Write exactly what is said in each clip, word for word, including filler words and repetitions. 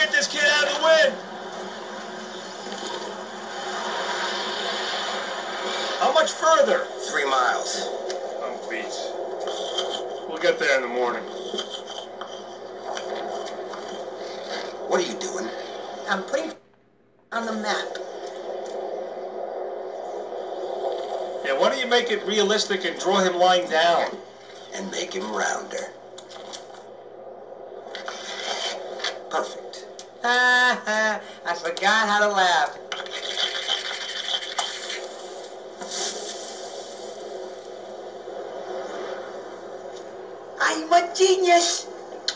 get this kid out of the wind. How much further? Three miles. Oh, please. We'll get there in the morning. What are you doing? I'm putting on the map. Yeah, why don't you make it realistic and draw him lying down? And make him rounder. Perfect. Ha ha, I forgot how to laugh. I'm a genius.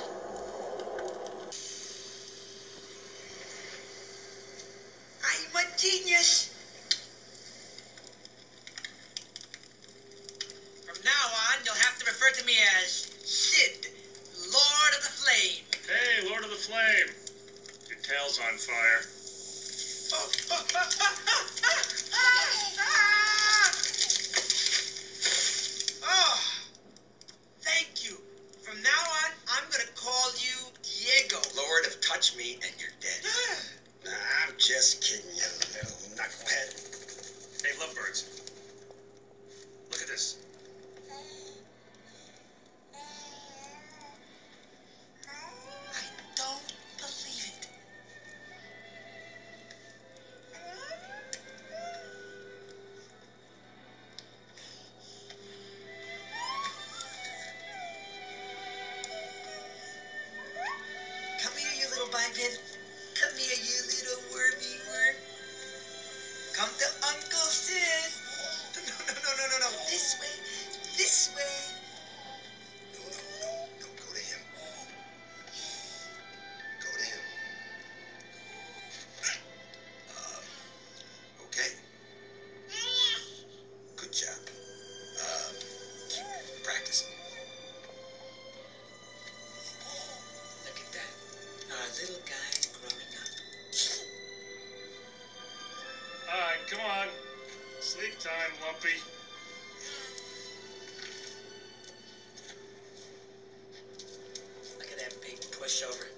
I'm a genius. From now on, you'll have to refer to me as Sid, Lord of the Flame. Hey, Lord of the Flame. Your tail's on fire. Oh, thank you. From now on, I'm gonna call you Diego. Lord of Touch Me and you're dead. Nah, I'm just kidding, you little knucklehead. Hey, lovebirds. Look at this. I don't believe it. Come here, you little biped. Come here, you little wormy worm. Come to Uncle Sid. No, no, no, no, no, no. This way. This way. No, no, no, no, go to him. Go to him. Um, okay. Good job. Um, keep practicing. Look at that. Our little guy growing up. All right, come on. Sleep time, Lumpy. Look at that big pushover.